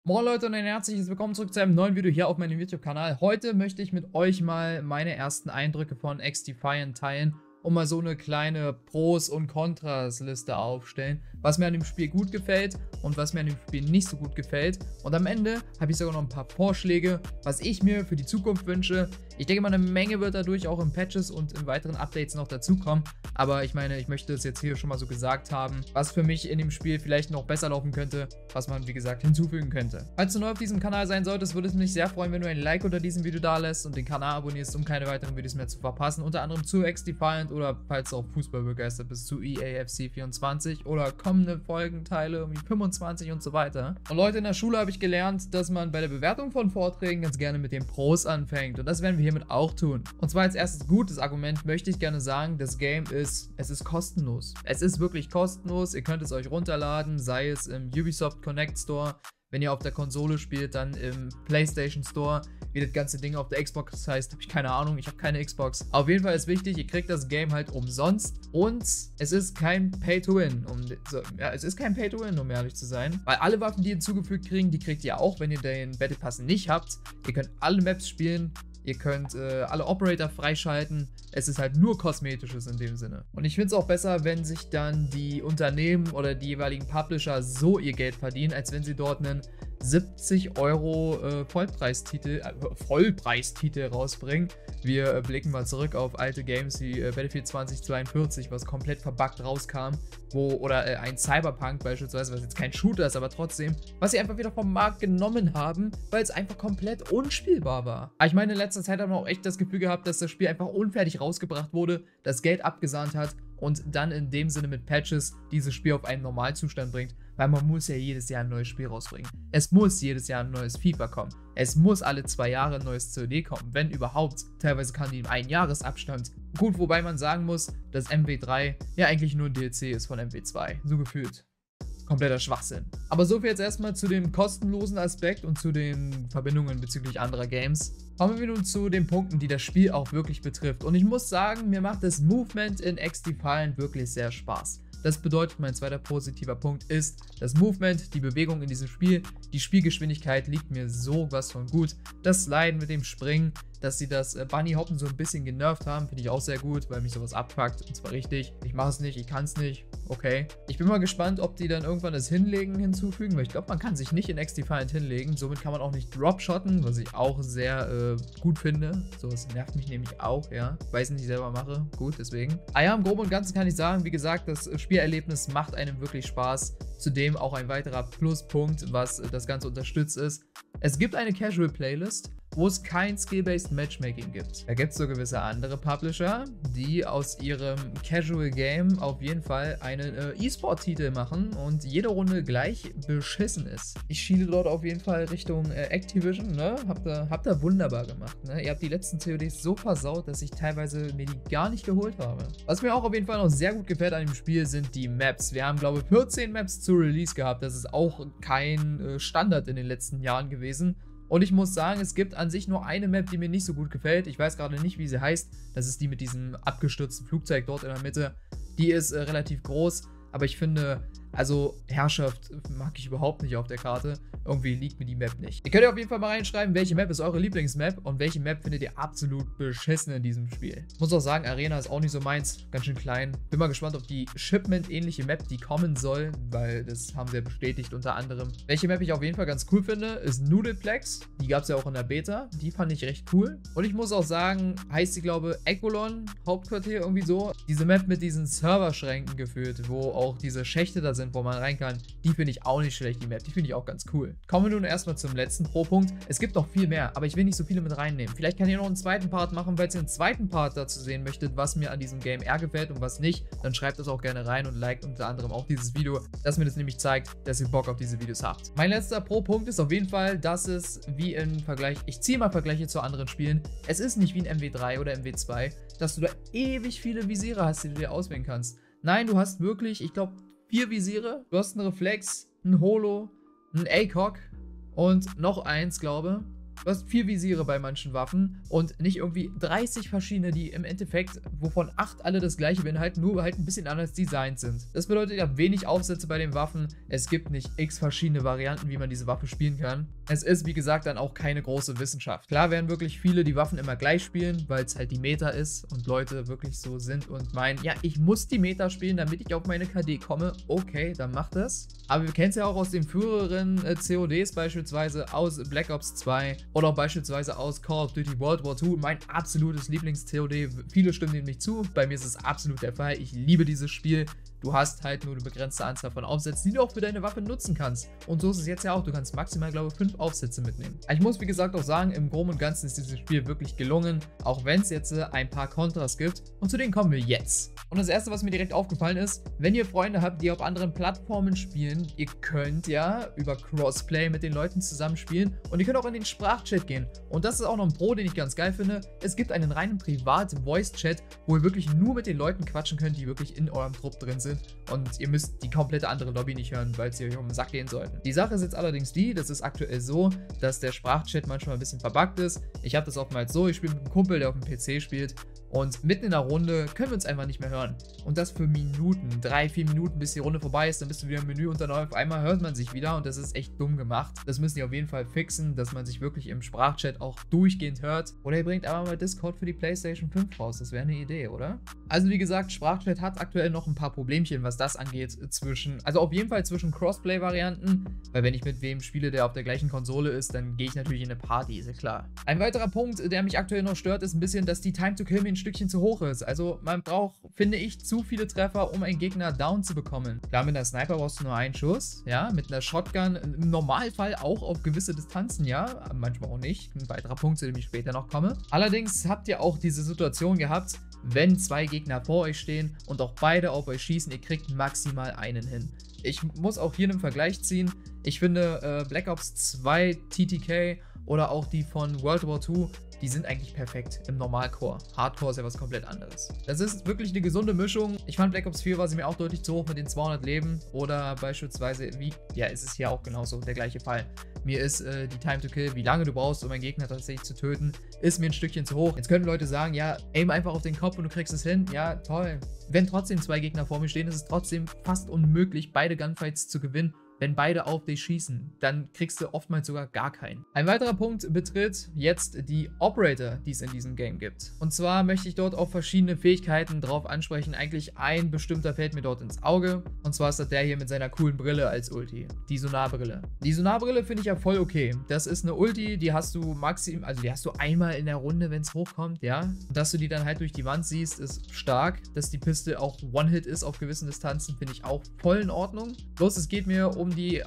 Moin Leute und ein herzliches Willkommen zurück zu einem neuen Video hier auf meinem YouTube-Kanal. Heute möchte ich mit euch mal meine ersten Eindrücke von XDefiant teilen und mal so eine kleine Pros- und Kontras-Liste aufstellen, was mir an dem Spiel gut gefällt und was mir an dem Spiel nicht so gut gefällt. Und am Ende habe ich sogar noch ein paar Vorschläge, was ich mir für die Zukunft wünsche. Ich denke mal, eine Menge wird dadurch auch in Patches und in weiteren Updates noch dazukommen. Aber ich meine, ich möchte es jetzt hier schon mal so gesagt haben, was für mich in dem Spiel vielleicht noch besser laufen könnte, was man, wie gesagt, hinzufügen könnte. Falls du neu auf diesem Kanal sein solltest, würde es mich sehr freuen, wenn du ein Like unter diesem Video da lässt und den Kanal abonnierst, um keine weiteren Videos mehr zu verpassen. Unter anderem zu XDefiant oder falls du auch Fußball begeistert bist, zu EAFC 24 oder kommende Folgenteile, irgendwie 25 und so weiter. Und Leute, in der Schule habe ich gelernt, dass man bei der Bewertung von Vorträgen ganz gerne mit den Pros anfängt. Und das werden wir hiermit auch tun. Und zwar als erstes gutes Argument möchte ich gerne sagen, das Game es ist kostenlos. Es ist wirklich kostenlos. Ihr könnt es euch runterladen, sei es im Ubisoft Connect Store. Wenn ihr auf der Konsole spielt, dann im PlayStation Store. Wie das ganze Ding auf der Xbox heißt, habe ich keine Ahnung. Ich habe keine Xbox. Auf jeden Fall ist wichtig, ihr kriegt das Game halt umsonst. Und es ist kein Pay-to-Win. Es ist kein Pay-to-Win, um ehrlich zu sein. Weil alle Waffen, die ihr hinzugefügt kriegt, die kriegt ihr auch, wenn ihr den Battle Pass nicht habt. Ihr könnt alle Maps spielen. Ihr könnt alle Operator freischalten. Es ist halt nur Kosmetisches in dem Sinne. Und ich finde es auch besser, wenn sich dann die Unternehmen oder die jeweiligen Publisher so ihr Geld verdienen, als wenn sie dort einen 70 Euro Vollpreistitel rausbringen. Wir blicken mal zurück auf alte Games wie Battlefield 2042, was komplett verbuggt rauskam, oder ein Cyberpunk beispielsweise, was jetzt kein Shooter ist, aber trotzdem, was sie einfach wieder vom Markt genommen haben, weil es einfach komplett unspielbar war. Aber ich meine, in letzter Zeit haben wir auch echt das Gefühl gehabt, dass das Spiel einfach unfertig rausgebracht wurde, das Geld abgesahnt hat und dann in dem Sinne mit Patches dieses Spiel auf einen Normalzustand bringt, weil man muss ja jedes Jahr ein neues Spiel rausbringen. Es muss jedes Jahr ein neues FIFA kommen. Es muss alle 2 Jahre ein neues COD kommen, wenn überhaupt. Teilweise kann die im Einjahresabstand. Gut, wobei man sagen muss, dass MW3 ja eigentlich nur ein DLC ist von MW2, so gefühlt. Kompletter Schwachsinn. Aber so viel jetzt erstmal zu dem kostenlosen Aspekt und zu den Verbindungen bezüglich anderer Games. Kommen wir nun zu den Punkten, die das Spiel auch wirklich betrifft. Und ich muss sagen, mir macht das Movement in XDefiant wirklich sehr Spaß. Das bedeutet, mein zweiter positiver Punkt ist das Movement, die Bewegung in diesem Spiel. Die Spielgeschwindigkeit liegt mir sowas von gut. Das Sliden mit dem Springen, dass sie das Bunny Hoppen so ein bisschen genervt haben, finde ich auch sehr gut, weil mich sowas abfuckt. Und zwar richtig. Ich mache es nicht, ich kann es nicht. Okay. Ich bin mal gespannt, ob die dann irgendwann das Hinlegen hinzufügen, weil ich glaube, man kann sich nicht in XDefiant hinlegen. Somit kann man auch nicht Dropshotten, was ich auch sehr gut finde. Sowas nervt mich nämlich auch, ja. Weil ich es nicht selber mache. Gut, deswegen. Ah ja, im Groben und Ganzen kann ich sagen, wie gesagt, das Spielerlebnis macht einem wirklich Spaß. Zudem auch ein weiterer Pluspunkt, was das Ganze unterstützt, ist: Es gibt eine Casual-Playlist, wo es kein Skill-Based Matchmaking gibt. Da gibt es so gewisse andere Publisher, die aus ihrem Casual Game auf jeden Fall einen E-Sport-Titel machen und jede Runde gleich beschissen ist. Ich schiele dort auf jeden Fall Richtung Activision, ne? Habt ihr wunderbar gemacht, ne? Ihr habt die letzten CODs so versaut, dass ich teilweise mir die gar nicht geholt habe. Was mir auch auf jeden Fall noch sehr gut gefällt an dem Spiel, sind die Maps. Wir haben, glaube ich, 14 Maps zu Release gehabt. Das ist auch kein Standard in den letzten Jahren gewesen. Und ich muss sagen, es gibt an sich nur eine Map, die mir nicht so gut gefällt. Ich weiß gerade nicht, wie sie heißt. Das ist die mit diesem abgestürzten Flugzeug dort in der Mitte. Die ist relativ groß, aber ich finde, also Herrschaft mag ich überhaupt nicht auf der Karte. Irgendwie liegt mir die Map nicht. Ihr könnt ja auf jeden Fall mal reinschreiben, welche Map ist eure Lieblingsmap und welche Map findet ihr absolut beschissen in diesem Spiel. Ich muss auch sagen, Arena ist auch nicht so meins, ganz schön klein. Bin mal gespannt auf die Shipment-ähnliche Map, die kommen soll, weil das haben sie ja bestätigt unter anderem. Welche Map ich auf jeden Fall ganz cool finde, ist Noodleplex. Die gab es ja auch in der Beta. Die fand ich recht cool. Und ich muss auch sagen, heißt sie, glaube ich, Ecolon Hauptquartier, irgendwie so. Diese Map mit diesen Serverschränken geführt, wo auch diese Schächte da sind, wo man rein kann, die finde ich auch nicht schlecht, die Map. Die finde ich auch ganz cool. Kommen wir nun erstmal zum letzten Pro-Punkt. Es gibt noch viel mehr, aber ich will nicht so viele mit reinnehmen. Vielleicht kann ich noch einen zweiten Part machen, falls ihr einen zweiten Part dazu sehen möchtet, was mir an diesem Game eher gefällt und was nicht. Dann schreibt das auch gerne rein und liked unter anderem auch dieses Video, dass mir das nämlich zeigt, dass ihr Bock auf diese Videos habt. Mein letzter Pro-Punkt ist auf jeden Fall, dass es wie im Vergleich, ich ziehe mal Vergleiche zu anderen Spielen, es ist nicht wie ein MW3 oder MW2, dass du da ewig viele Visiere hast, die du dir auswählen kannst. Nein, du hast wirklich, ich glaube, 4 Visiere. Du hast einen Reflex, einen Holo, einen ACOG und noch eins, glaube ich. Du hast 4 Visiere bei manchen Waffen und nicht irgendwie 30 verschiedene, die im Endeffekt, wovon 8 alle das gleiche beinhalten, nur halt ein bisschen anders designt sind. Das bedeutet, ihr habt wenig Aufsätze bei den Waffen. Es gibt nicht x verschiedene Varianten, wie man diese Waffe spielen kann. Es ist, wie gesagt, dann auch keine große Wissenschaft. Klar werden wirklich viele die Waffen immer gleich spielen, weil es halt die Meta ist und Leute wirklich so sind und meinen, ja, ich muss die Meta spielen, damit ich auf meine KD komme. Okay, dann macht das. Aber wir kennen es ja auch aus den früheren CODs beispielsweise, aus Black Ops 2 oder auch beispielsweise aus Call of Duty World War II. Mein absolutes Lieblings-COD. Viele stimmen dem nicht zu. Bei mir ist es absolut der Fall. Ich liebe dieses Spiel. Du hast halt nur eine begrenzte Anzahl von Aufsätzen, die du auch für deine Waffe nutzen kannst. Und so ist es jetzt ja auch. Du kannst maximal, glaube ich, 5 Aufsätze mitnehmen. Ich muss, wie gesagt, auch sagen, im Groben und Ganzen ist dieses Spiel wirklich gelungen, auch wenn es jetzt ein paar Kontras gibt. Und zu denen kommen wir jetzt. Und das erste, was mir direkt aufgefallen ist, wenn ihr Freunde habt, die auf anderen Plattformen spielen, ihr könnt ja über Crossplay mit den Leuten zusammenspielen und ihr könnt auch in den Sprachchat gehen. Und das ist auch noch ein Pro, den ich ganz geil finde. Es gibt einen reinen Privat-Voice-Chat, wo ihr wirklich nur mit den Leuten quatschen könnt, die wirklich in eurem Trupp drin sind. Und ihr müsst die komplette andere Lobby nicht hören, weil sie euch um den Sack gehen sollten. Die Sache ist jetzt allerdings die, das ist aktuell so, dass der Sprachchat manchmal ein bisschen verbuggt ist. Ich habe das oftmals so, ich spiele mit einem Kumpel, der auf dem PC spielt. Und mitten in der Runde können wir uns einfach nicht mehr hören. Und das für Minuten, 3-4 Minuten, bis die Runde vorbei ist, dann bist du wieder im Menü und dann auf einmal hört man sich wieder und das ist echt dumm gemacht. Das müssen die auf jeden Fall fixen, dass man sich wirklich im Sprachchat auch durchgehend hört. Oder ihr bringt einfach mal Discord für die PlayStation 5 raus, das wäre eine Idee, oder? Also wie gesagt, Sprachchat hat aktuell noch ein paar Problemchen, was das angeht, also auf jeden Fall zwischen Crossplay-Varianten, weil wenn ich mit wem spiele, der auf der gleichen Konsole ist, dann gehe ich natürlich in eine Party, ist ja klar. Ein weiterer Punkt, der mich aktuell noch stört, ist ein bisschen, dass die Time to Kill mir ein Stückchen zu hoch ist. Also man braucht, finde ich, zu viele Treffer, um einen Gegner down zu bekommen. Klar, mit einer Sniper brauchst du nur einen Schuss, ja, mit einer Shotgun im Normalfall auch auf gewisse Distanzen, ja, manchmal auch nicht. Ein weiterer Punkt, zu dem ich später noch komme. Allerdings habt ihr auch diese Situation gehabt, wenn 2 Gegner vor euch stehen und auch beide auf euch schießen, ihr kriegt maximal einen hin. Ich muss auch hier einen Vergleich ziehen. Ich finde Black Ops 2 TTK oder auch die von World War II, die sind eigentlich perfekt im Normalcore. Hardcore ist ja was komplett anderes. Das ist wirklich eine gesunde Mischung. Ich fand Black Ops 4 war sie mir auch deutlich zu hoch mit den 200 Leben. Oder beispielsweise, ja, ist es hier auch genauso der gleiche Fall. Mir ist die Time to Kill, wie lange du brauchst, um einen Gegner tatsächlich zu töten, ist mir ein Stückchen zu hoch. Jetzt können Leute sagen, ja, aim einfach auf den Kopf und du kriegst es hin. Ja, toll. Wenn trotzdem 2 Gegner vor mir stehen, ist es trotzdem fast unmöglich, beide Gunfights zu gewinnen. Wenn beide auf dich schießen, dann kriegst du oftmals sogar gar keinen. Ein weiterer Punkt betrifft jetzt die Operator, die es in diesem Game gibt. Und zwar möchte ich dort auf verschiedene Fähigkeiten drauf ansprechen. Eigentlich ein bestimmter fällt mir dort ins Auge. Und zwar ist das der hier mit seiner coolen Brille als Ulti. Die Sonarbrille. Die Sonarbrille finde ich ja voll okay. Das ist eine Ulti, die hast du maximal, also die hast du einmal in der Runde, wenn es hochkommt, ja. Und dass du die dann halt durch die Wand siehst, ist stark. Dass die Piste auch One-Hit ist auf gewissen Distanzen, finde ich auch voll in Ordnung. Bloß es geht mir um die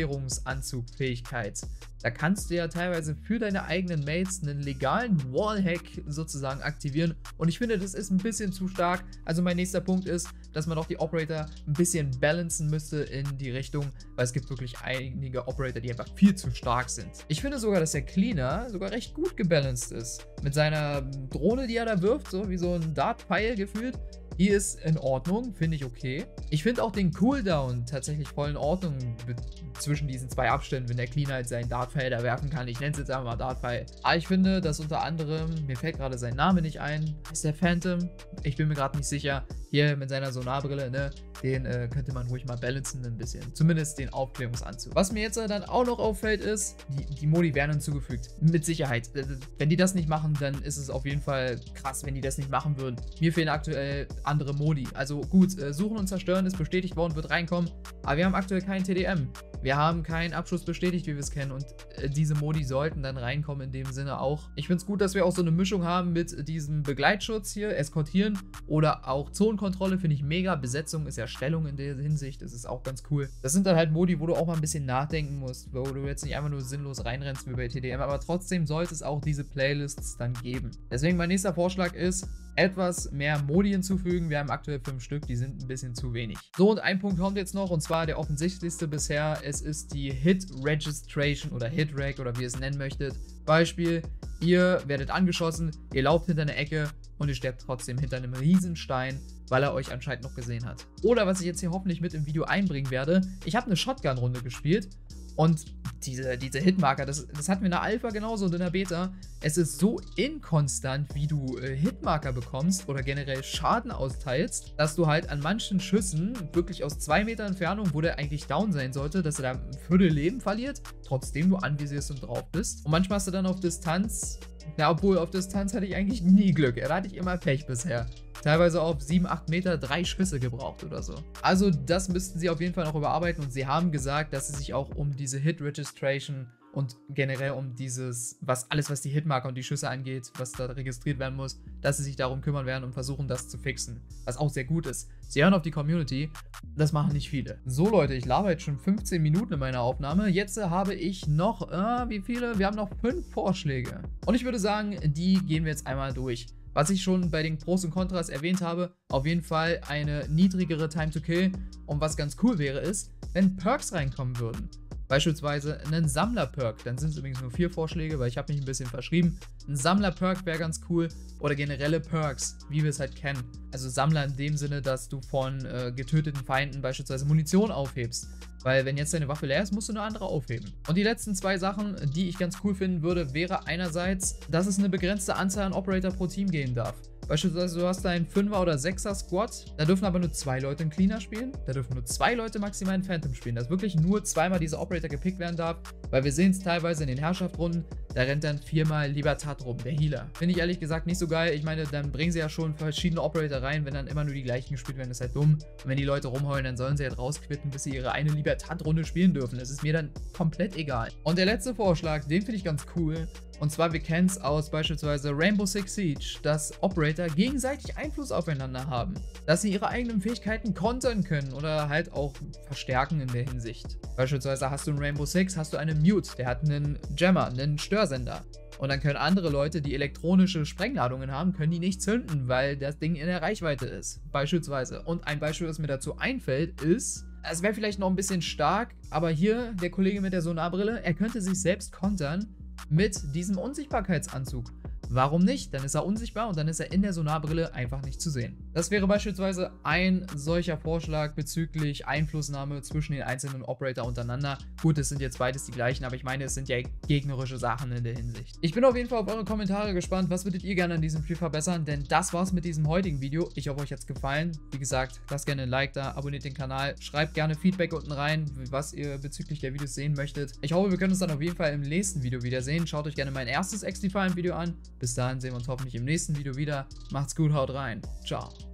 Aufklärungsanzugfähigkeit. Da kannst du ja teilweise für deine eigenen Mates einen legalen Wallhack sozusagen aktivieren und ich finde, das ist ein bisschen zu stark. Also mein nächster Punkt ist, dass man auch die Operator ein bisschen balancen müsste in die Richtung, weil es gibt wirklich einige Operator, die einfach viel zu stark sind. Ich finde sogar, dass der Cleaner sogar recht gut gebalanced ist. Mit seiner Drohne, die er da wirft, so wie so ein Dart-Pfeil gefühlt. Die ist in Ordnung, finde ich okay. Ich finde auch den Cooldown tatsächlich voll in Ordnung zwischen diesen 2 Abständen, wenn der Cleaner halt seinen Dartpfeil da werfen kann. Ich nenne es jetzt einfach mal Dartpfeil. Aber ich finde, dass unter anderem, mir fällt gerade sein Name nicht ein, ist der Phantom? Ich bin mir gerade nicht sicher. Hier mit seiner Sonarbrille, ne? Den könnte man ruhig mal balancen ein bisschen. Zumindest den Aufklärungsanzug. Was mir jetzt dann auch noch auffällt ist, die Modi werden hinzugefügt. Mit Sicherheit. Wenn die das nicht machen, dann ist es auf jeden Fall krass, wenn die das nicht machen würden. Mir fehlen aktuell andere Modi. Also gut, Suchen und Zerstören ist bestätigt worden, wird reinkommen. Aber wir haben aktuell keinen TDM. Wir haben keinen Abschuss bestätigt, wie wir es kennen. Und diese Modi sollten dann reinkommen in dem Sinne auch. Ich finde es gut, dass wir auch so eine Mischung haben mit diesem Begleitschutz hier, Eskortieren oder auch Zonenkontrolle. Finde ich mega. Besetzung ist ja Stellung in der Hinsicht. Das ist auch ganz cool. Das sind dann halt Modi, wo du auch mal ein bisschen nachdenken musst, wo du jetzt nicht einfach nur sinnlos reinrennst wie bei TDM. Aber trotzdem sollte es auch diese Playlists dann geben. Deswegen mein nächster Vorschlag ist, etwas mehr Modi hinzufügen. Wir haben aktuell 5 Stück, die sind ein bisschen zu wenig. So, und ein Punkt kommt jetzt noch, und zwar der offensichtlichste bisher. Es ist die Hit Registration oder Hit Reg oder wie ihr es nennen möchtet. Beispiel, ihr werdet angeschossen, ihr lauft hinter eine Ecke und ihr sterbt trotzdem hinter einem Riesenstein, weil er euch anscheinend noch gesehen hat. Oder was ich jetzt hier hoffentlich mit im Video einbringen werde, ich habe eine Shotgun-Runde gespielt Und diese Hitmarker, das hatten wir in der Alpha genauso und in der Beta. Es ist so inkonstant, wie du Hitmarker bekommst oder generell Schaden austeilst, dass du halt an manchen Schüssen wirklich aus 2 Meter Entfernung, wo der eigentlich down sein sollte, dass er da ein Viertel Leben verliert, trotzdem du anvisierst und drauf bist. Und manchmal hast du dann auf Distanz, ja, obwohl auf Distanz hatte ich eigentlich nie Glück, da hatte ich immer Pech bisher. Teilweise auf 7, 8 Meter 3 Schüsse gebraucht oder so. Also das müssten sie auf jeden Fall noch überarbeiten und sie haben gesagt, dass sie sich auch um diese Hit Registration und generell um dieses, was die Hitmarker und die Schüsse angeht, was da registriert werden muss, dass sie sich darum kümmern werden und versuchen, das zu fixen. Was auch sehr gut ist. Sie hören auf die Community, das machen nicht viele. So Leute, ich laber jetzt schon 15 Minuten in meiner Aufnahme. Jetzt habe ich noch, wie viele? Wir haben noch 5 Vorschläge. Und ich würde sagen, die gehen wir jetzt einmal durch. Was ich schon bei den Pros und Kontras erwähnt habe, auf jeden Fall eine niedrigere Time to Kill. Und was ganz cool wäre, ist, wenn Perks reinkommen würden. Beispielsweise einen Sammler-Perk, dann sind es übrigens nur 4 Vorschläge, weil ich habe mich ein bisschen verschrieben. Ein Sammler-Perk wäre ganz cool oder generelle Perks, wie wir es halt kennen. Also Sammler in dem Sinne, dass du von getöteten Feinden beispielsweise Munition aufhebst. Weil wenn jetzt deine Waffe leer ist, musst du eine andere aufheben. Und die letzten 2 Sachen, die ich ganz cool finden würde, wäre einerseits, dass es eine begrenzte Anzahl an Operator pro Team geben darf. Beispielsweise du hast einen 5er oder 6er Squad, da dürfen aber nur 2 Leute einen Cleaner spielen, da dürfen nur 2 Leute maximal einen Phantom spielen, dass wirklich nur 2-mal dieser Operator gepickt werden darf, weil wir sehen es teilweise in den Herrschaftsrunden, da rennt dann 4-mal Libertad rum, der Healer. Finde ich ehrlich gesagt nicht so geil, ich meine, dann bringen sie ja schon verschiedene Operator rein, wenn dann immer nur die gleichen gespielt werden, ist halt dumm. Und wenn die Leute rumheulen, dann sollen sie halt rausquitten, bis sie ihre eine Libertad-Runde spielen dürfen, das ist mir dann komplett egal. Und der letzte Vorschlag, den finde ich ganz cool. Und zwar, wir kennen es aus beispielsweise Rainbow Six Siege, dass Operator gegenseitig Einfluss aufeinander haben. Dass sie ihre eigenen Fähigkeiten kontern können oder halt auch verstärken in der Hinsicht. Beispielsweise hast du in Rainbow Six, hast du einen Mute, der hat einen Jammer, einen Störsender. Und dann können andere Leute, die elektronische Sprengladungen haben, können die nicht zünden, weil das Ding in der Reichweite ist. Beispielsweise. Und ein Beispiel, was mir dazu einfällt, ist, es wäre vielleicht noch ein bisschen stark, aber hier der Kollege mit der Sonarbrille, er könnte sich selbst kontern mit diesem Unsichtbarkeitsanzug. Warum nicht? Dann ist er unsichtbar und dann ist er in der Sonarbrille einfach nicht zu sehen. Das wäre beispielsweise ein solcher Vorschlag bezüglich Einflussnahme zwischen den einzelnen Operator untereinander. Gut, es sind jetzt beides die gleichen, aber ich meine, es sind ja gegnerische Sachen in der Hinsicht. Ich bin auf jeden Fall auf eure Kommentare gespannt. Was würdet ihr gerne an diesem Spiel verbessern? Denn das war's mit diesem heutigen Video. Ich hoffe, euch hat's gefallen. Wie gesagt, lasst gerne ein Like da, abonniert den Kanal, schreibt gerne Feedback unten rein, was ihr bezüglich der Videos sehen möchtet. Ich hoffe, wir können uns dann auf jeden Fall im nächsten Video wiedersehen. Schaut euch gerne mein erstes XDefiant Video an. Bis dahin sehen wir uns hoffentlich im nächsten Video wieder. Macht's gut, haut rein. Ciao.